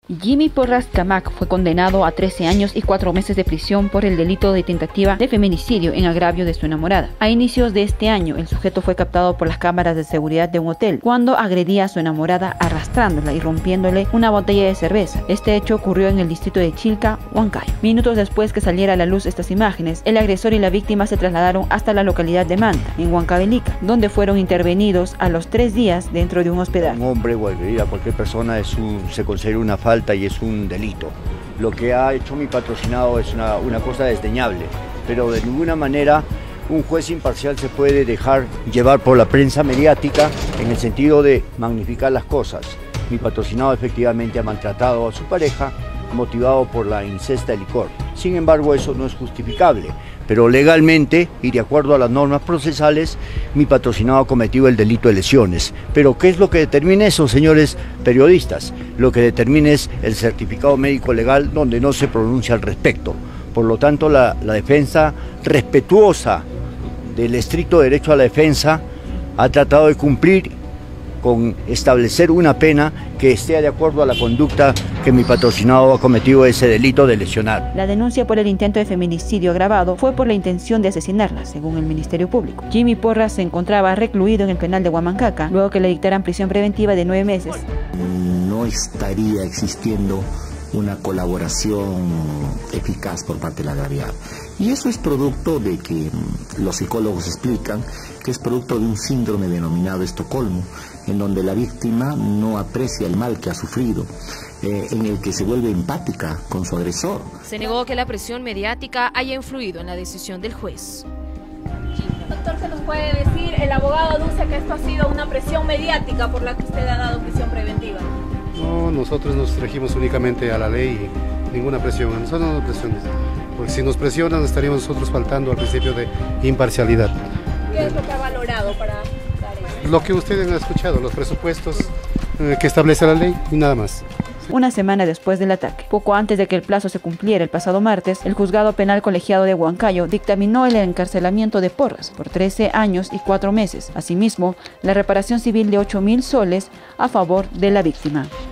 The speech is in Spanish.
Jimmy Porras Camac fue condenado a 13 años y 4 meses de prisión por el delito de tentativa de feminicidio en agravio de su enamorada. A inicios de este año, el sujeto fue captado por las cámaras de seguridad de un hotel cuando agredía a su enamorada arrastrándola y rompiéndole una botella de cerveza. Este hecho ocurrió en el distrito de Chilca, Huancayo. Minutos después que saliera a la luz estas imágenes, el agresor y la víctima se trasladaron hasta la localidad de Manta, en Huancavelica, donde fueron intervenidos a los 3 días dentro de un hospedaje. Un hombre o agredir a cualquier persona se considera una falta y es un delito. Lo que ha hecho mi patrocinado es una cosa desdeñable, pero de ninguna manera un juez imparcial se puede dejar llevar por la prensa mediática en el sentido de magnificar las cosas. Mi patrocinado efectivamente ha maltratado a su pareja motivado por la ingesta de licor. Sin embargo, eso no es justificable, pero legalmente y de acuerdo a las normas procesales, mi patrocinado ha cometido el delito de lesiones. Pero ¿qué es lo que determina eso, señores periodistas? Lo que determina es el certificado médico legal donde no se pronuncia al respecto. Por lo tanto, la defensa, respetuosa del estricto derecho a la defensa, ha tratado de cumplir con establecer una pena que esté de acuerdo a la conducta que mi patrocinado ha cometido ese delito de lesionar. La denuncia por el intento de feminicidio agravado fue por la intención de asesinarla, según el Ministerio Público. Jimmy Porras se encontraba recluido en el penal de Huamancaca, luego que le dictaran prisión preventiva de 9 meses. No estaría existiendo una colaboración eficaz por parte de la agraviada. Y eso es producto de que los psicólogos explican que es producto de un síndrome denominado Estocolmo, en donde la víctima no aprecia el mal que ha sufrido, en el que se vuelve empática con su agresor. Se negó que la presión mediática haya influido en la decisión del juez. Doctor, ¿qué nos puede decir? El abogado aduce que esto ha sido una presión mediática por la que usted ha dado prisión preventiva. No, nosotros nos regimos únicamente a la ley y ninguna presión. A nosotros no nos presionan, porque si nos presionan estaríamos nosotros faltando al principio de imparcialidad. ¿Qué es lo que ha valorado para dar eso? Lo que ustedes han escuchado, los presupuestos que establece la ley y nada más. Una semana después del ataque, poco antes de que el plazo se cumpliera el pasado martes, el Juzgado Penal Colegiado de Huancayo dictaminó el encarcelamiento de Porras por 13 años y 4 meses. Asimismo, la reparación civil de 8.000 soles a favor de la víctima.